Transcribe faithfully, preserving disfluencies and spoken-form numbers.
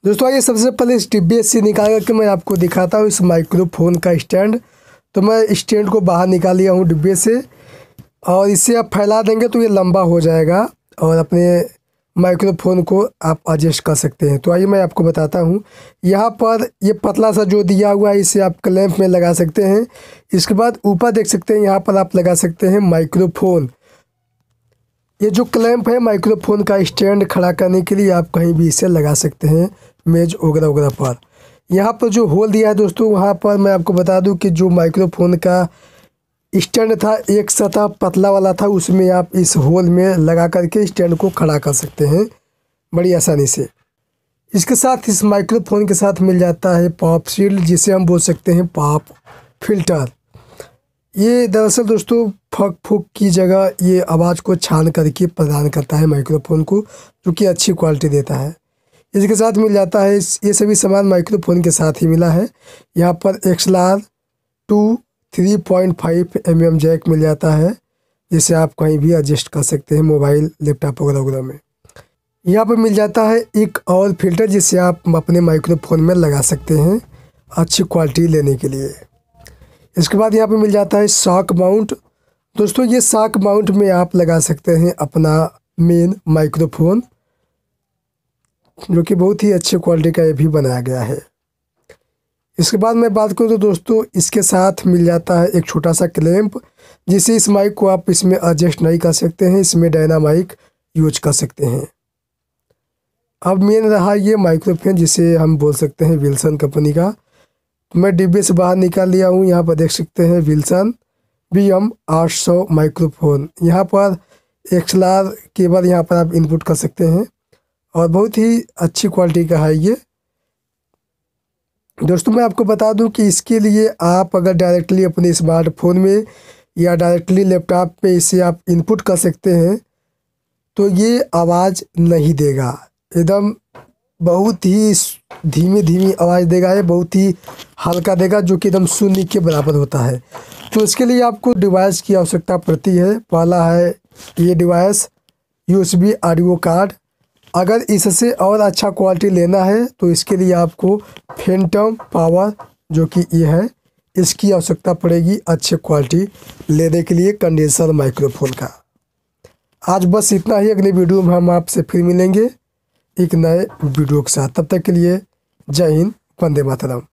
दोस्तों आइए सबसे पहले इस डिब्बे से निकाल कर मैं आपको दिखाता हूँ इस माइक्रोफोन का स्टैंड। तो मैं स्टैंड को बाहर निकाल लिया हूँ डिब्बे से, और इसे आप फैला देंगे तो ये लंबा हो जाएगा और अपने माइक्रोफोन को आप एडजस्ट कर सकते हैं। तो आइए मैं आपको बताता हूँ। यहाँ पर ये पतला सा जो दिया हुआ है इसे आप क्लैंप में लगा सकते हैं। इसके बाद ऊपर देख सकते हैं, यहाँ पर आप लगा सकते हैं माइक्रोफोन। ये जो क्लैंप है माइक्रोफोन का स्टैंड खड़ा करने के लिए आप कहीं भी इसे लगा सकते हैं, मेज वगैरह वगैरह पर। यहाँ पर जो होल दिया है दोस्तों, वहाँ पर मैं आपको बता दूं कि जो माइक्रोफोन का स्टैंड था एक सतह पतला वाला था, उसमें आप इस होल में लगा करके स्टैंड को खड़ा कर सकते हैं बड़ी आसानी से। इसके साथ इस माइक्रोफोन के साथ मिल जाता है पॉप शील्ड, जिसे हम बोल सकते हैं पॉप फिल्टर। ये दरअसल दोस्तों फक फूक की जगह ये आवाज़ को छान करके प्रदान करता है माइक्रोफोन को, जो कि अच्छी क्वालिटी देता है। इसके साथ मिल जाता है ये सभी सामान माइक्रोफोन के साथ ही मिला है। यहाँ पर X L R two three point five M M jack मिल जाता है, जिसे आप कहीं भी एडजस्ट कर सकते हैं मोबाइल लैपटॉप वगैरह वगैरह में। यहाँ पर मिल जाता है एक और फिल्टर, जिसे आप अपने माइक्रोफोन में लगा सकते हैं अच्छी क्वालिटी लेने के लिए। इसके बाद यहाँ पे मिल जाता है शॉक माउंट। दोस्तों ये शॉक माउंट में आप लगा सकते हैं अपना मेन माइक्रोफोन, जो कि बहुत ही अच्छे क्वालिटी का ये भी बनाया गया है। इसके बाद मैं बात करूँ तो दोस्तों इसके साथ मिल जाता है एक छोटा सा क्लैंप, जिससे इस माइक को आप इसमें एडजस्ट नहीं कर सकते हैं, इसमें डायनामाइक यूज कर सकते हैं। अब मेन रहा ये माइक्रोफोन, जिसे हम बोल सकते हैं विल्सन कंपनी का। मैं डिब्बे से बाहर निकाल लिया हूँ। यहाँ पर देख सकते हैं विल्सन बी एम आठ सौ माइक्रोफोन। यहाँ पर एक्स एल आर केबल यहाँ पर आप इनपुट कर सकते हैं, और बहुत ही अच्छी क्वालिटी का है ये। दोस्तों मैं आपको बता दूं कि इसके लिए आप अगर डायरेक्टली अपने स्मार्टफोन में या डायरेक्टली लैपटॉप पे इसे आप इनपुट कर सकते हैं, तो ये आवाज़ नहीं देगा, एकदम बहुत ही धीमी धीमी आवाज़ देगा। ये बहुत ही हल्का देगा, जो कि एकदम शून्य के बराबर होता है। तो इसके लिए आपको डिवाइस की आवश्यकता पड़ती है। पहला है ये device U S B audio card. अगर इससे और अच्छा क्वालिटी लेना है तो इसके लिए आपको फैंटम पावर, जो कि ये है, इसकी आवश्यकता पड़ेगी अच्छे क्वालिटी लेने के लिए कंडेंसर माइक्रोफोन का। आज बस इतना ही। अगले वीडियो में हम आपसे फिर मिलेंगे एक नए वीडियो के साथ। तब तक के लिए जय हिंद, वंदे मातरम।